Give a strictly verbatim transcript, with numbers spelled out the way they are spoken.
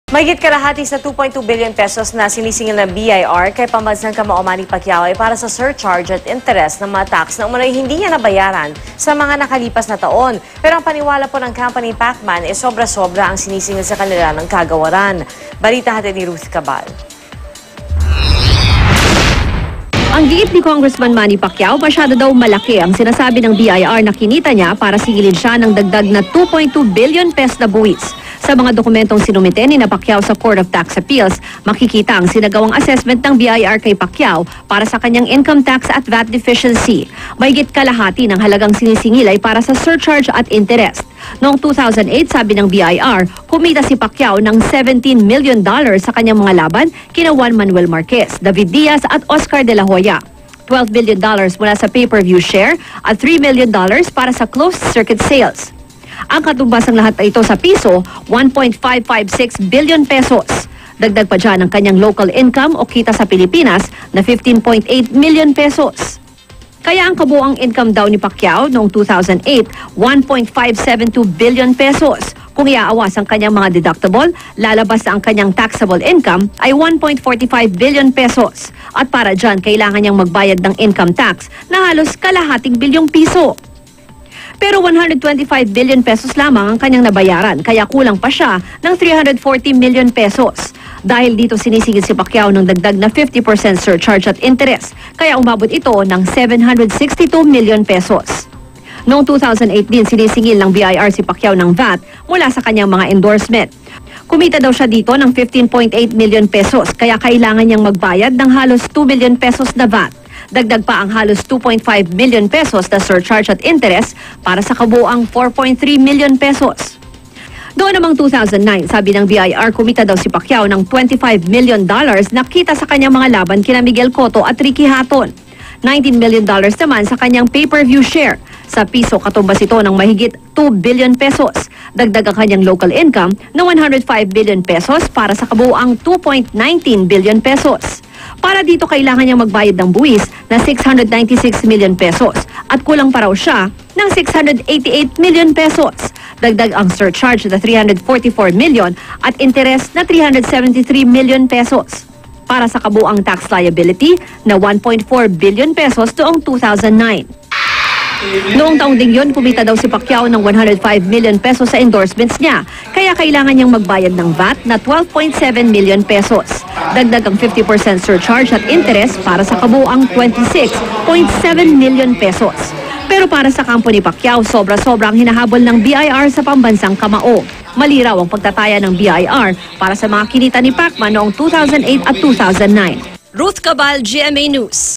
Mahigit kalahati sa two point two billion pesos na sinisingil ng B I R kay pambansang kamao Manny Pacquiao ay para sa surcharge at interest ng mga tax na umano'y hindi niya nabayaran sa mga nakalipas na taon. Pero ang paniwala po ng company Pacman ay sobra-sobra ang sinisingil sa kanila ng kagawaran. Balita hatid ni Ruth Cabal. Ang giit ni Congressman Manny Pacquiao, masyado daw malaki ang sinasabi ng B I R na kinita niya para singilin siya ng dagdag na two point two billion pesos na buwis. Sa mga dokumentong sinumite ni na Pacquiao sa Court of Tax Appeals, makikita ang sinagawang assessment ng B I R kay Pacquiao para sa kanyang income tax at V A T deficiency. Mahigit kalahati ng halagang sinisingil ay para sa surcharge at interest. Noong two thousand eight, sabi ng B I R, kumita si Pacquiao ng seventeen million dollars sa kanyang mga laban kina Juan Manuel Marquez, David Diaz at Oscar De La Hoya. twelve billion dollars mula sa pay-per-view share at three million dollars para sa closed-circuit sales. Ang katumbas ng lahat ay ito sa piso, one point five five six billion pesos. Dagdag pa dyan ang kanyang local income o kita sa Pilipinas na fifteen point eight million pesos. Kaya ang kabuang income daw ni Pacquiao noong two thousand eight, one point five seven two billion pesos. Kung iaawas ang kanyang mga deductible, lalabas na ang kanyang taxable income ay one point four five billion pesos. At para dyan, kailangan niyang magbayad ng income tax na halos kalahating bilyong piso. Pero one hundred twenty-five billion pesos lamang ang kanyang nabayaran, kaya kulang pa siya ng three hundred forty million pesos. Dahil dito sinisingil si Pacquiao ng dagdag na fifty percent surcharge at interest, kaya umabot ito ng seven hundred sixty-two million pesos. Noong two thousand eight din sinisingil ng B I R si Pacquiao ng V A T mula sa kanyang mga endorsement. Kumita daw siya dito ng fifteen point eight million pesos, kaya kailangan niyang magbayad ng halos two billion pesos na V A T. Dagdag pa ang halos two point five million pesos na surcharge at interest para sa kabuuang four point three million pesos. Doon namang two thousand nine, sabi ng B I R, kumita daw si Pacquiao ng twenty-five million dollars na kita sa kanyang mga laban kina Miguel Cotto at Ricky Hatton. nineteen million dollars naman sa kanyang pay-per-view share. Sa piso, katumbas ito ng mahigit two billion pesos. Dagdag ang kanyang local income na one hundred five billion pesos para sa kabuuang two point one nine billion pesos. Para dito kailangan niyang magbayad ng buwis na six hundred ninety-six million pesos at kulang pa raw siya ng six hundred eighty-eight million pesos. Dagdag ang surcharge na three hundred forty-four million at interest na three hundred seventy-three million pesos. Para sa kabuang tax liability na one point four billion pesos noong two thousand nine. Noong taong ding yun, kumita daw si Pacquiao ng one hundred five million pesos sa endorsements niya, kaya kailangan niyang magbayad ng V A T na twelve point seven million pesos. Dagdag ang fifty percent surcharge at interest para sa kabuuang twenty-six point seven million pesos. Pero para sa kampo ni Pacquiao, sobra-sobra ang hinahabol ng B I R sa pambansang kamao. Maliraw ang pagtataya ng B I R para sa mga kinita ni Pacman noong two thousand eight at two thousand nine. Ruth Cabal, G M A News.